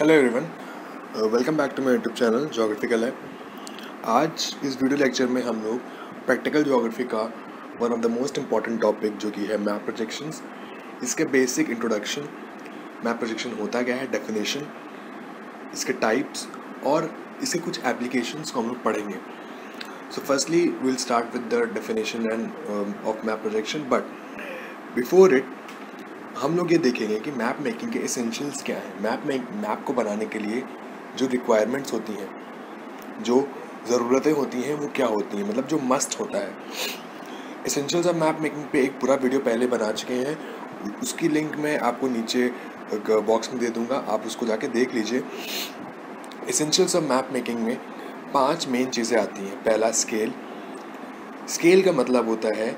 Hello everyone, welcome back to my YouTube channel geographical है। आज इस वीडियो लेक्चर में हम लोग प्रैक्टिकल ज्योग्राफी का one of the most important topic जो कि है मैप प्रोजेक्शंस, इसके बेसिक इंट्रोडक्शन, मैप प्रोजेक्शन होता क्या है, डेफिनेशन, इसके टाइप्स और इसके कुछ एप्लीकेशंस को हम लोग पढ़ेंगे। So firstly will start with the definition and of map projection, but before it हम लोग ये देखेंगे कि मैप मेकिंग के एसेंशियल्स क्या हैं। मैप को बनाने के लिए जो रिक्वायरमेंट्स होती हैं, जो ज़रूरतें होती हैं, वो क्या होती हैं, मतलब जो मस्ट होता है। एसेंशियल्स ऑफ मैप मेकिंग पे एक पूरा वीडियो पहले बना चुके हैं, उसकी लिंक मैं आपको नीचे बॉक्स में दे दूंगा, आप उसको जाके देख लीजिए। एसेंशियल्स ऑफ मैप मेकिंग में 5 मेन चीज़ें आती हैं। पहला स्केल का मतलब होता है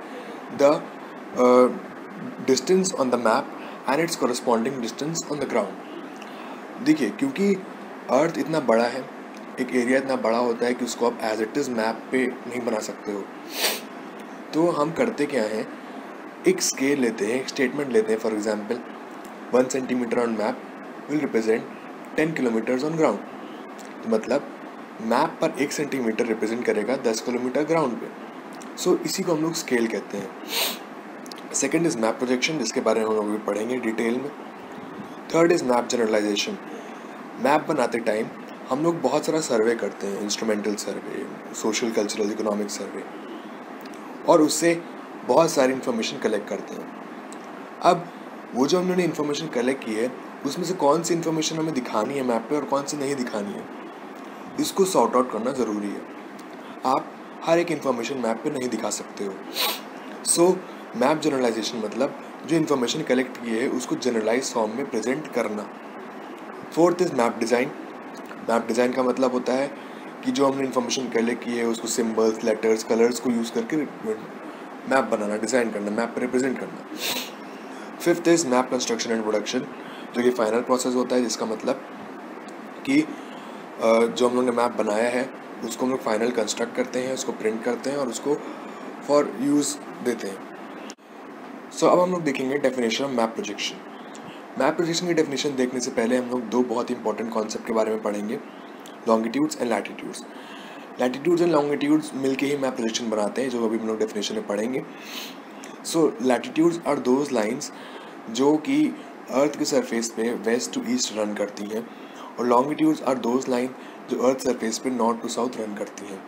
the distance on the map and its corresponding distance on the ground. देखिए, क्योंकि अर्थ इतना बड़ा है, एक एरिया इतना बड़ा होता है कि उसको आप एज इट इज़ मैप पे नहीं बना सकते हो, तो हम करते क्या हैं, एक स्केल लेते हैं, एक स्टेटमेंट लेते हैं। For example 1 centimetre on map will represent 10 kilometres on ground. तो मतलब मैप पर 1 सेंटीमीटर रिप्रेजेंट करेगा 10 किलोमीटर ग्राउंड पे। सो इसी को हम लोग स्केल कहते हैं। सेकेंड इज़ मैप प्रोजेक्शन, जिसके बारे में हम लोग भी पढ़ेंगे डिटेल में। Third is map generalisation. Map बनाते टाइम हम लोग बहुत सारा सर्वे करते हैं, instrumental survey, social, cultural, economic survey, और उससे बहुत सारी इन्फॉर्मेशन कलेक्ट करते हैं। अब वो जो हमने इन्फॉर्मेशन कलेक्ट की है, उसमें से कौन सी इन्फॉर्मेशन हमें दिखानी है मैप पे और कौन सी नहीं दिखानी है, इसको सॉर्ट आउट करना ज़रूरी है। आप हर एक इन्फॉर्मेशन मैप पे नहीं दिखा सकते हो। सो मैप जनरलाइजेशन मतलब जो इन्फॉर्मेशन कलेक्ट की है उसको जनरलाइज फॉर्म में प्रेजेंट करना। Fourth is map design. Map design का मतलब होता है कि जो हमने इन्फॉर्मेशन कलेक्ट की है उसको सिम्बल्स, लेटर्स, कलर्स को यूज़ करके मैप बनाना, डिज़ाइन करना, मैप पर रिप्रेजेंट करना। Fifth is map construction and production, जो कि फाइनल प्रोसेस होता है, जिसका मतलब कि जो हम लोग ने मैप बनाया है उसको हम लोग फाइनल कंस्ट्रक्ट करते हैं, उसको प्रिंट करते हैं और उसको फॉर यूज़ देते हैं। सो अब हम लोग देखेंगे definition of map projection. Map projection की डेफिनेशन देखने से पहले हम लोग 2 बहुत इंपॉर्टेंट कॉन्सेप्ट के बारे में पढ़ेंगे, longitudes and latitudes. Latitudes and longitudes मिलके ही मैप प्रोजेक्शन बनाते हैं, जो अभी हम लोग डेफिनेशन में पढ़ेंगे। So latitudes are those lines जो कि अर्थ के सरफेस पे वेस्ट टू ईस्ट रन करती हैं, और लॉन्गिट्यूड्स आर दोज लाइन जो अर्थ सरफेस पे नॉर्थ टू साउथ रन करती हैं।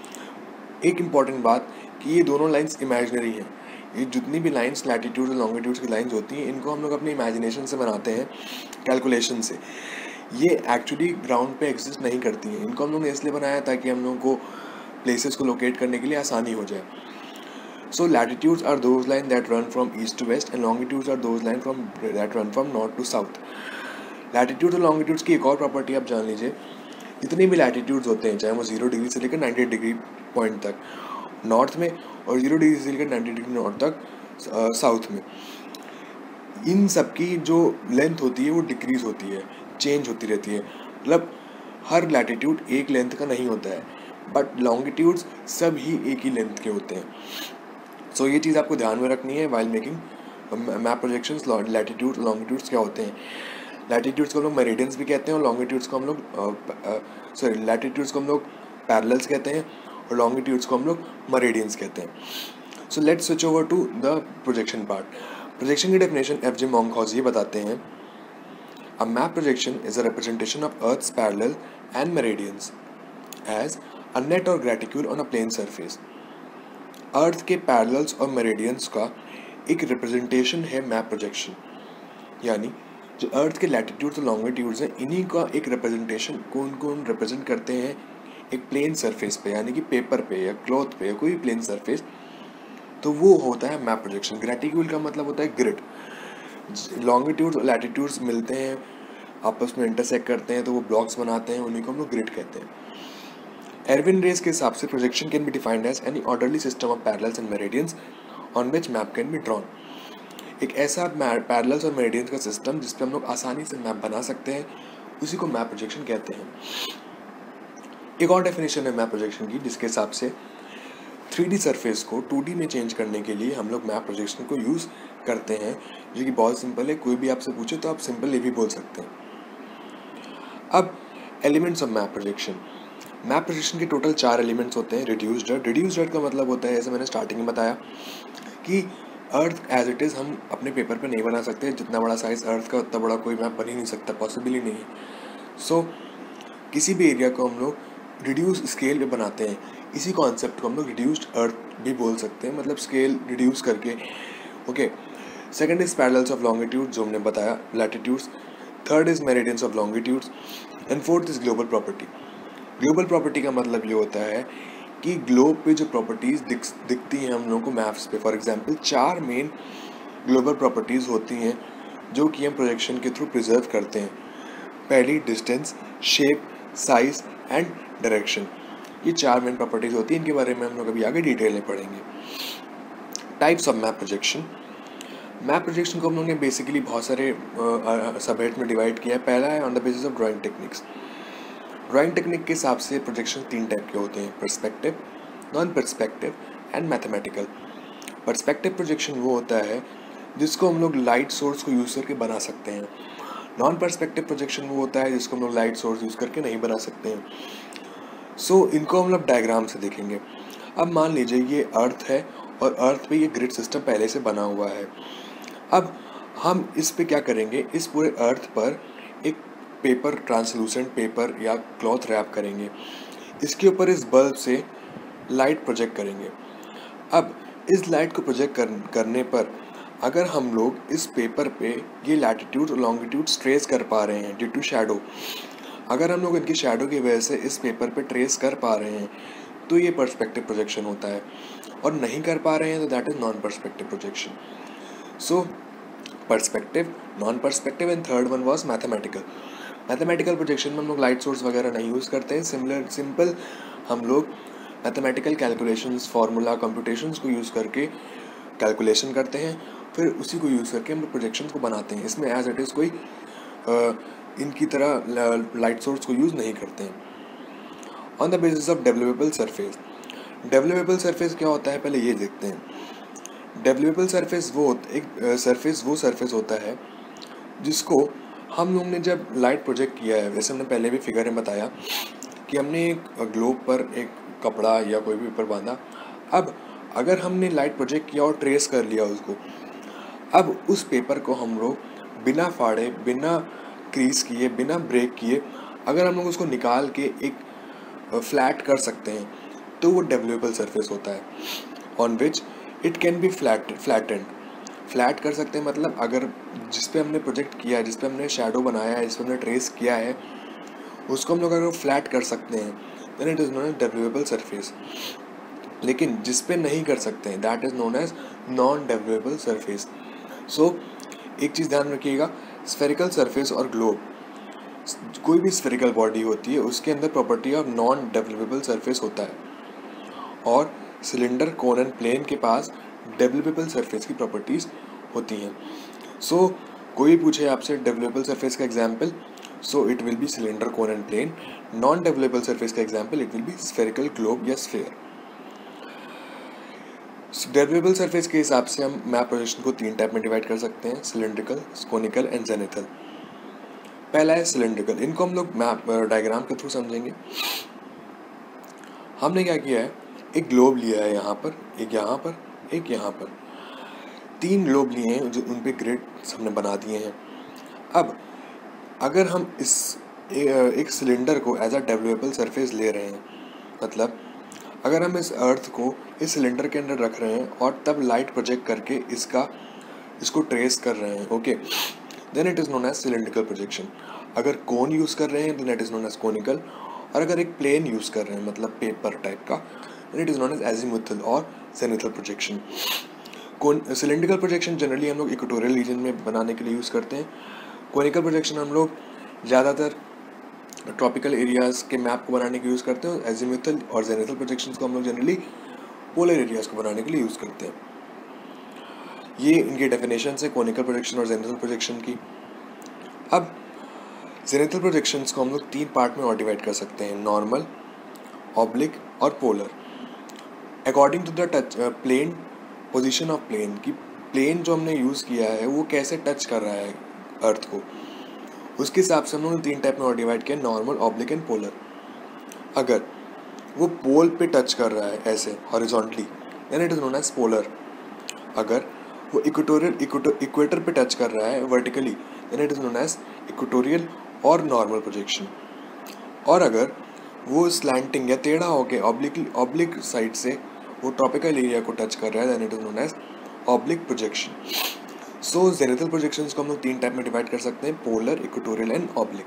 एक इम्पॉर्टेंट बात कि ये दोनों लाइंस इमेजिनरी हैं। ये जितनी भी लाइंस लैटिट्यूड और लॉन्गिट्यूड्स की लाइंस होती हैं, इनको हम लोग अपने इमेजिनेशन से बनाते हैं, कैलकुलेशन से। ये एक्चुअली ग्राउंड पे एग्जिस्ट नहीं करती हैं। इनको हम लोग ने इसलिए बनाया ताकि हम लोगों को प्लेसेस को लोकेट करने के लिए आसानी हो जाए। So latitudes are those line that run from east to west and longitudes are those line that run from north to south. Latitude और लॉन्गिट्यूड्स की एक और प्रॉपर्टी आप जान लीजिए, जितने भी लैटिट्यूड्स होते हैं, चाहे वो 0 डिग्री से लेकर 90 डिग्री पॉइंट तक नॉर्थ में, और 0 डिग्री से लेकर 90 डिग्री नॉर्थ तक साउथ में, इन सब की जो लेंथ होती है वो डिक्रीज होती है, चेंज होती रहती है। मतलब हर लैटिट्यूड एक लेंथ का नहीं होता है, बट लॉन्गिट्यूड्स सब ही एक ही लेंथ के होते हैं। सो ये चीज़ आपको ध्यान में रखनी है while making map projections. Latitude, longitudes क्या होते हैं? लैटिट्यूड्स को हम लोग मेरिडियंस भी कहते हैं, और लॉन्गिट्यूड्स को हम लोग लैटिट्यूड्स को हम लोग पैरेलल्स कहते हैं, और लॉन्गिट्यूड्स को हम लोग मेरिडियंस कहते हैं। So let's switch over to the projection part. Projection की डेफिनेशन एफ.जे. मॉन्कहॉज़ ये बताते हैं, a map projection is a representation of earth's parallel and meridians as a net or graticule on a plane surface. Earth के parallels और meridians का एक representation है map projection, यानी जो अर्थ के लैटिट्यूड्स और लॉन्गिट्यूड्स हैं, इन्हीं का एक रिप्रेजेंटेशन कौन कौन रिप्रेजेंट करते हैं एक प्लेन सरफेस पे, यानी कि पेपर पे या क्लॉथ पे या कोई प्लेन सरफेस, तो वो होता है मैप प्रोजेक्शन। ग्रेटिक्यूल का मतलब होता है ग्रिड। लॉन्गिट्यूड्स और लैटिट्यूड्स मिलते हैं, आपस में इंटरसेक्ट करते हैं, तो वो ब्लॉक्स बनाते हैं, उन्हीं को हम लोग ग्रिड कहते हैं। एरविन रेस के हिसाब से projection can be defined as any orderly system of parallels and meridians on which map can be drawn. एक ऐसा पैरेलल्स और मेरिडियंस का सिस्टम जिस पे हम लोग आसानी से मैप बना सकते हैं, उसी को मैप प्रोजेक्शन कहते हैं। एक और डेफिनेशन है मैप प्रोजेक्शन की, जिसके हिसाब से 3D सरफेस को 2D में चेंज करने के लिए हम लोग मैप प्रोजेक्शन को यूज़ करते हैं, जो कि बहुत सिंपल है। कोई भी आपसे पूछे तो आप सिंपल ये भी बोल सकते हैं। अब elements of map projection. Map projection के टोटल 4 एलिमेंट्स होते हैं। रिड्यूस्ड अर्थ। रिड्यूस्ड अर्थ का मतलब होता है, जैसे मैंने स्टार्टिंग में बताया, कि अर्थ एज इट इज़ हम अपने पेपर पे नहीं बना सकते। जितना बड़ा साइज अर्थ का उतना बड़ा कोई मैप बन ही नहीं सकता, पॉसिबल ही नहीं है। सो किसी भी एरिया को हम लोग रिड्यूस स्केल पे बनाते हैं। इसी कॉन्सेप्ट को हम लोग रिड्यूस्ड अर्थ भी बोल सकते हैं, मतलब स्केल रिड्यूस करके। Okay, second is parallels of longitude, जो हमने बताया, latitudes. Third is meridians of longitudes and fourth is global property. Global property का मतलब ये होता है कि ग्लोब पे जो प्रॉपर्टीज दिखती हैं हम लोगों को मैप्स पे। For example 4 main global properties होती हैं जो कि हम प्रोजेक्शन के थ्रू प्रिजर्व करते हैं। पहली distance, shape, size and direction. ये 4 मेन प्रॉपर्टीज होती हैं। इनके बारे में हम लोग अभी आगे डिटेल में पढ़ेंगे। Types of map projection. Map projection को हम लोग ने बेसिकली बहुत सारे सबहेड में डिवाइड किया है। पहला है on the basis of drawing techniques. Drawing technique के हिसाब से प्रोजेक्शन 3 टाइप के होते हैं: perspective, non perspective and mathematical. Perspective projection वो होता है जिसको हम लोग लाइट सोर्स को यूज़ करके बना सकते हैं। नॉन पर्सपेक्टिव प्रोजेक्शन वो होता है जिसको हम लोग लाइट सोर्स यूज़ करके नहीं बना सकते हैं। सो इनको हम लोग डायग्राम से देखेंगे। अब मान लीजिए ये अर्थ है और अर्थ पे ये ग्रिड सिस्टम पहले से बना हुआ है। अब हम इस पे क्या करेंगे, इस पूरे अर्थ पर एक पेपर, ट्रांसलूसेंट पेपर या क्लॉथ रैप करेंगे। इसके ऊपर इस बल्ब से लाइट प्रोजेक्ट करेंगे। अब इस लाइट को प्रोजेक्ट करने पर अगर हम लोग इस पेपर पे ये लैटिट्यूड और लॉन्गिट्यूड ट्रेस कर पा रहे हैं ड्यू टू शैडो, अगर हम लोग इनकी शैडो की वजह से इस पेपर पे ट्रेस कर पा रहे हैं तो ये पर्सपेक्टिव प्रोजेक्शन होता है, और नहीं कर पा रहे हैं तो that is non perspective projection. So perspective, non perspective and third one was mathematical. Mathematical projection में हम लोग लाइट सोर्स वगैरह नहीं यूज़ करते हैं। सिंपल हम लोग मैथमेटिकल कैलकुलेशंस, फार्मूला, कंप्यूटेशंस को यूज़ करके कैलकुलेशन करते हैं, फिर उसी को यूज़ करके हम लोग प्रोजेक्शंस को बनाते हैं। इसमें एज इट इज़ कोई इनकी तरह लाइट सोर्स को यूज़ नहीं करते हैं। On the basis of developable surface. Developable surface क्या होता है, पहले ये देखते हैं। डेवलपेबल सरफेस वो सरफेस होता है जिसको हम लोग ने जब लाइट प्रोजेक्ट किया है, वैसे हमने पहले भी फिगर में बताया कि हमने एक ग्लोब पर एक कपड़ा या कोई भी पेपर बांधा। अब अगर हमने लाइट प्रोजेक्ट किया और ट्रेस कर लिया उसको, अब उस पेपर को हम लोग बिना फाड़े, बिना क्रीज किए, बिना ब्रेक किए अगर हम लोग उसको निकाल के एक फ्लैट कर सकते हैं तो वो डेवलपेबल सरफेस होता है, on which it can be flattened. Flat कर सकते हैं मतलब अगर जिस पे हमने प्रोजेक्ट किया है, जिस पे हमने शैडो बनाया है, जिस पे हमने ट्रेस किया है, उसको हम लोग अगर फ्लैट कर सकते हैं then it is known as developable surface. लेकिन जिस पे नहीं कर सकते हैं that is known as non developable surface. So एक चीज़ ध्यान रखिएगा, स्फेरिकल सरफेस और ग्लोब, कोई भी स्फेरिकल बॉडी होती है उसके अंदर property of non developable surface होता है, और सिलेंडर, कोन एंड प्लेन के पास डेवलपेबल सरफेस की प्रॉपर्टीज़ होती हैं। सो कोई पूछे आपसे डेवलपेबल सरफेस का example, so it will be cylinder, cone and plane. Non developable surface का example it will be spherical, globe या स्फेयर। डेवलपेबल सरफेस के हिसाब से हम मैप प्रोजेक्शन को 3 टाइप में डिवाइड कर सकते हैं: सिलेंड्रिकल, कोनिकल एंड जेनिथल। पहला है सिलेंड्रिकल। इनको हम लोग मैप डायग्राम के थ्रू समझेंगे। हमने क्या किया है, एक ग्लोब लिया है यहाँ पर, एक यहाँ पर, एक यहाँ पर, 3 ग्लोब लिए हैं जो उन पे ग्रिड्स हमने बना दिए हैं। अब अगर हम एक सिलेंडर को एज अ डेवलपेबल सरफेस ले रहे हैं, मतलब अगर हम इस अर्थ को इस सिलेंडर के अंदर रख रहे हैं और तब लाइट प्रोजेक्ट करके इसको ट्रेस कर रहे हैं, okay, then it is known as cylindrical projection. अगर कोन यूज़ कर रहे हैं then it is known as conical, और अगर एक प्लेन यूज़ कर रहे हैं मतलब पेपर टाइप का, then it is known as azimuthal or zenithal projection. Cylindrical projection generally हम लोग इक्वेटोरियल रीजन में बनाने के लिए यूज़ करते हैं। कोनिकल प्रोजेक्शन हम लोग ज़्यादातर ट्रॉपिकल एरियाज़ के मैप को बनाने के लिए यूज़ करते हैं। एजीमुथल और जेनिथल प्रोजेक्शंस को हम लोग जनरली पोलर एरियाज़ को बनाने के लिए यूज़ करते हैं। ये इनकी डेफिनेशन है कोनिकल प्रोजेक्शन और जेनिथल प्रोजेक्शन की। अब जेनिथल प्रोजेक्शंस को हम लोग 3 पार्ट में और डिवाइड कर सकते हैं: नॉर्मल, ऑब्लिक और polar. According to the touch plane, position of plane, की प्लेन जो हमने यूज़ किया है वो कैसे टच कर रहा है अर्थ को, उसके हिसाब से हम लोगों ने 3 टाइप में और डिवाइड किया, नॉर्मल, ऑब्लिक एंड पोलर। अगर वो पोल पे टच कर रहा है ऐसे horizontally, then it is known as polar. अगर वो इक्वेटर पे टच कर रहा है vertically, then it is known as equatorial or normal projection. और अगर वो स्लैंटिंग या टेढ़ा होके ऑब्लिक साइड से वो ट्रॉपिकल एरिया को टच कर रहा है, then it is known as oblique projection. So zenithal projections को हम लोग 3 टाइप में डिवाइड कर सकते हैं, polar, equatorial and oblique.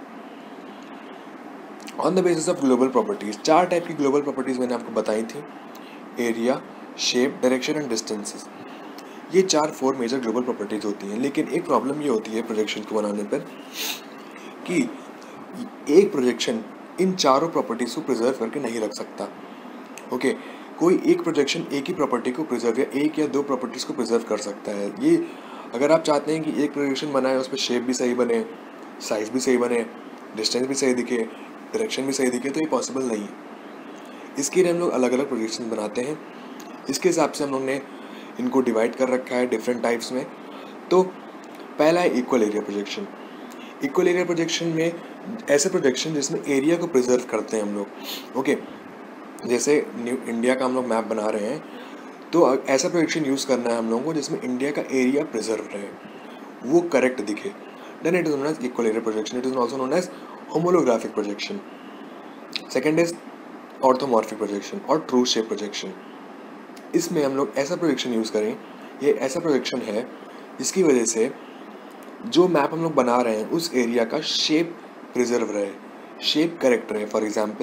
On the basis of global properties, 4 type की ग्लोबल प्रॉपर्टीज मैंने आपको बताई थी, area, shape, direction and distances. ये 4 मेजर ग्लोबल प्रॉपर्टीज होती हैं। लेकिन एक प्रॉब्लम ये होती है प्रोजेक्शन को बनाने पर कि एक प्रोजेक्शन इन चारों प्रॉपर्टीज को प्रिजर्व करके नहीं रख सकता। ओके, कोई एक प्रोजेक्शन एक ही प्रॉपर्टी को प्रिजर्व या एक या 2 प्रॉपर्टीज को प्रिजर्व कर सकता है। ये अगर आप चाहते हैं कि एक प्रोजेक्शन बनाए, उस पर शेप भी सही बने, साइज भी सही बने, डिस्टेंस भी सही दिखे, डायरेक्शन भी सही दिखे, तो ये पॉसिबल नहीं है। इसके लिए हम लोग अलग अलग प्रोजेक्शन बनाते हैं। इसके हिसाब से हम लोग ने इनको डिवाइड कर रखा है डिफरेंट टाइप्स में। तो पहला है equal area projection. Equal area projection में ऐसे प्रोजेक्शन जिसमें एरिया को प्रिजर्व करते हैं हम लोग। ओके, जैसे न्यू इंडिया का हम लोग मैप बना रहे हैं, तो ऐसा प्रोजेक्शन यूज़ करना है हम लोगों को जिसमें इंडिया का एरिया प्रिजर्व रहे, वो करेक्ट दिखे, then it is known as equal area projection. It is also known as homolographic projection. Second is orthomorphic projection or true shape projection. इसमें हम लोग ऐसा प्रोजेक्शन यूज़ करें, ये ऐसा प्रोजेक्शन है जिसकी वजह से जो मैप हम लोग बना रहे हैं उस एरिया का शेप प्रिजर्व रहे, शेप करेक्ट रहे। फॉर एग्जांपल,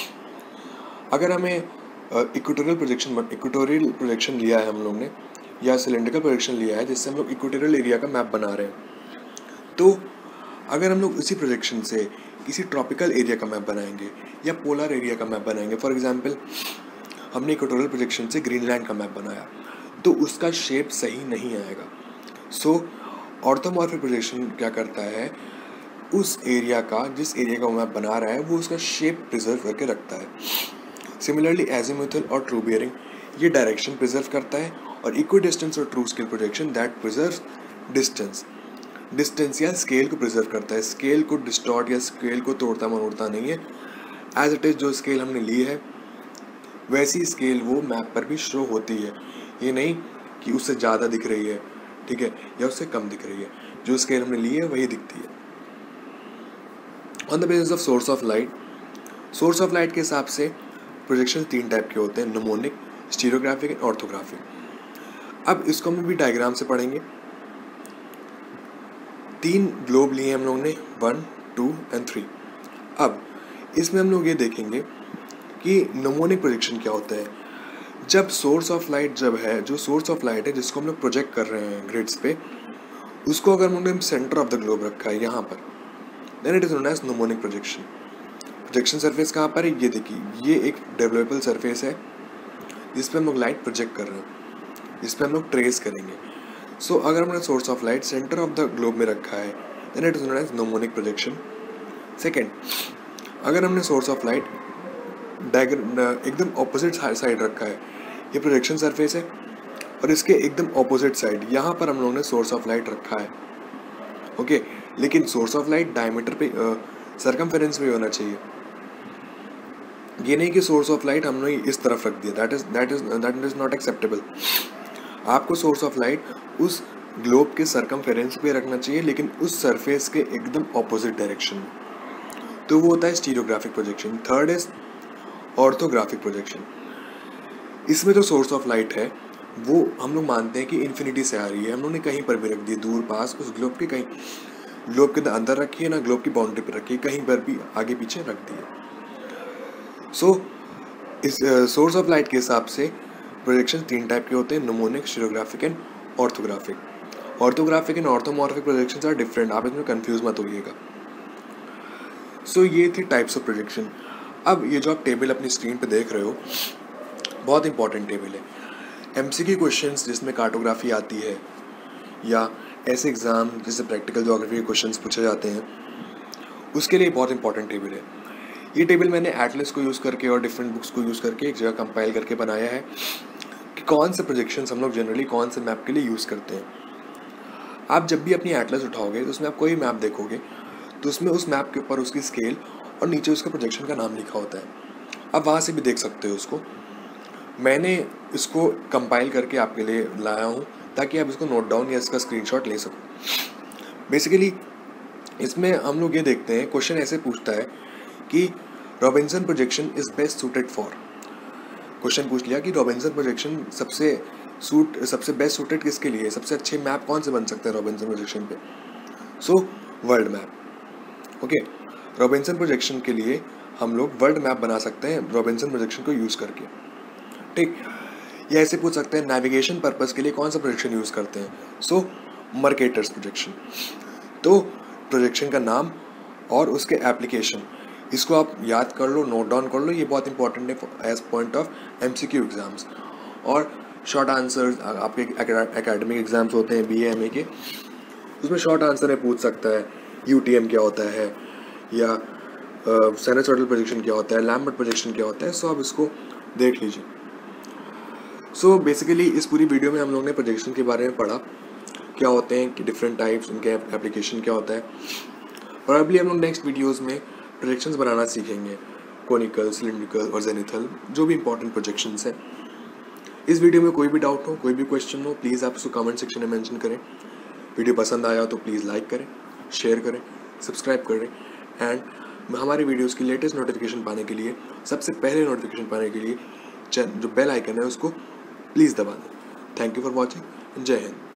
अगर हमें इक्वेटोरियल प्रोजेक्शन लिया है हम लोग ने, या सिलेंड्रिकल प्रोजेक्शन लिया है जिससे हम लोग इक्वेटोरियल एरिया का मैप बना रहे हैं, तो अगर हम लोग उसी प्रोजेक्शन से किसी ट्रॉपिकल एरिया का मैप बनाएंगे या पोलर एरिया का मैप बनाएंगे, फॉर एग्जांपल हमने इक्वेटोरियल प्रोजेक्शन से ग्रीनलैंड का मैप बनाया, तो उसका शेप सही नहीं आएगा। सो ऑर्थोमॉर्फिक प्रोजेक्शन क्या करता है, उस एरिया का, जिस एरिया का मैप बना रहा है, वो उसका शेप प्रिजर्व करके रखता है। Similarly azimuthal or true bearing ये डायरेक्शन प्रिजर्व करता है, और equidistance or true scale projection that preserve distance या स्केल को प्रिजर्व करता है। स्केल को डिस्टॉर्ट या स्केल को तोड़ता मरोड़ता नहीं है, एज इट इज जो स्केल हमने ली है वैसी स्केल वो मैप पर भी शो होती है। ये नहीं कि उससे ज़्यादा दिख रही है, ठीक है, या उससे कम दिख रही है, जो स्केल हमने ली है वही दिखती है। On the basis of source of light के हिसाब से प्रोजेक्शन 3 टाइप के होते हैं, निमोनिक, स्टीरियोग्राफिक एंड ऑर्थोग्राफिक। अब इसको हम भी डायग्राम से पढ़ेंगे। 3 ग्लोब लिए हम लोग ने, 1, 2 एंड 3। अब इसमें हम लोग ये देखेंगे कि निमोनिक प्रोजेक्शन क्या होता है। जब सोर्स ऑफ लाइट जो सोर्स ऑफ लाइट है जिसको हम लोग प्रोजेक्ट कर रहे हैं ग्रिड्स पे, उसको अगर हमने सेंटर ऑफ द ग्लोब रखा है यहाँ पर, then it is known as gnomonic projection. Projection surface कहाँ पर है, ये देखिए, ये एक डेवलपेबल सरफेस है जिस पे हम लोग लाइट प्रोजेक्ट कर रहे हैं, जिस पे हम लोग ट्रेस करेंगे। सो अगर हमने source of light centre of the globe में रखा है, then it is known as gnomonic projection. Second, अगर हमने सोर्स ऑफ लाइट एकदम ऑपोजिट साइड रखा है, ये प्रोजेक्शन सरफेस है, और इसके एकदम ऑपोजिट साइड यहाँ पर हम लोगों ने सोर्स ऑफ लाइट रखा है। ओके, लेकिन सोर्स ऑफ लाइट डायमीटर पे सरकमफेरेंस पे होना चाहिए। ये नहीं कि सोर्स ऑफ लाइट हमने इस तरफ रख दिया, दैट इज नॉट एक्सेप्टेबल। आपको सोर्स ऑफ लाइट उस ग्लोब के सरकमफेरेंस पे रखना चाहिए, लेकिन उस सरफेस के एकदम ऑपोजिट डायरेक्शन में, तो वो होता है stereographic projection. Third is orthographic projection. इसमें जो सोर्स ऑफ लाइट है वो हम लोग मानते हैं कि इन्फिनिटी से आ रही है, हम लोगों ने कहीं पर भी रख दी, दूर पास उस ग्लोब के, कहीं ग्लोब के अंदर रखी है ना, ग्लोब की बाउंड्री पर रखी है, कहीं पर भी आगे पीछे रख दी है। सो इस सोर्स ऑफ लाइट के हिसाब से प्रोजेक्शन 3 टाइप के होते हैं, gnomonic, stereographic and orthographic. Orthographic and orthomorphic projections are different, आप इसमें कंफ्यूज मत होइएगा। सो ये थी टाइप्स ऑफ प्रोजेक्शन। अब ये जो आप टेबल अपनी स्क्रीन पे देख रहे हो, बहुत इंपॉर्टेंट टेबल है। एमसीक्यू क्वेश्चंस जिसमें कार्टोग्राफी आती है, या ऐसे एग्जाम जैसे प्रैक्टिकल ज्योग्राफी के क्वेश्चंस पूछे जाते हैं, उसके लिए बहुत इंपॉर्टेंट टेबल है। ये टेबल मैंने एटलस को यूज़ करके और डिफरेंट बुक्स को यूज़ करके एक जगह कंपाइल करके बनाया है कि कौन से प्रोजेक्शंस हम लोग जनरली कौन से मैप के लिए यूज़ करते हैं। आप जब भी अपनी एटलस उठाओगे तो उसमें आप कोई मैप देखोगे तो उसमें उस मैप के ऊपर उसकी स्केल और नीचे उसका प्रोजेक्शन का नाम लिखा होता है। आप वहाँ से भी देख सकते हो उसको। मैंने इसको कंपाइल करके आपके लिए लाया हूँ ताकि आप इसको नोट डाउन या इसका स्क्रीनशॉट ले सको। बेसिकली इसमें हम लोग ये देखते हैं, क्वेश्चन ऐसे पूछता है कि Robinson projection is best suited for. Question पूछ लिया कि रॉबिन्सन प्रोजेक्शन सबसे बेस्ट सूटेड किसके लिए, सबसे अच्छे मैप कौन से बन सकते हैं रॉबिन्सन प्रोजेक्शन पे। So world map. Okay, Robinson projection के लिए हम लोग वर्ल्ड मैप बना सकते हैं रॉबिन्सन प्रोजेक्शन को यूज़ करके। ठीक, या ऐसे पूछ सकते हैं नेविगेशन पर्पस के लिए कौन सा प्रोजेक्शन यूज़ करते हैं। सो मर्केटर्स प्रोजेक्शन। तो प्रोजेक्शन का नाम और उसके एप्लीकेशन, इसको आप याद कर लो, नोट डाउन कर लो, ये बहुत इंपॉर्टेंट है as point of MCQ exams. और शॉर्ट आंसर्स आपके एकेडमिक एग्जाम्स होते हैं BA MA के, उसमें शॉर्ट आंसर में पूछ सकता है UTM क्या होता है, या साइनसॉइडल प्रोजेक्शन क्या होता है, लैम्बर्ट प्रोजेक्शन क्या होता है। सो आप इसको देख लीजिए। सो बेसिकली इस पूरी वीडियो में हम लोग ने प्रोजेक्शन के बारे में पढ़ा, क्या होते हैं कि डिफरेंट टाइप्स, उनके एप्लीकेशन क्या होता है। प्रोबेबली हम लोग नेक्स्ट वीडियोज़ में प्रोजेक्शंस बनाना सीखेंगे, कोनिकल, सिलिंड्रिकल और जेनिथल, जो भी इंपॉर्टेंट प्रोजेक्शंस हैं। इस वीडियो में कोई भी डाउट हो, कोई भी क्वेश्चन हो, प्लीज़ आप उसको कमेंट सेक्शन में मेंशन करें। वीडियो पसंद आया तो प्लीज़ लाइक करें, शेयर करें, सब्सक्राइब करें एंड हमारी वीडियोज़ की लेटेस्ट नोटिफिकेशन पाने के लिए, सबसे पहले नोटिफिकेशन पाने के लिए जो बेल आइकन है उसको प्लीज़ दबा दें। Thank you for watching. जय हिंद।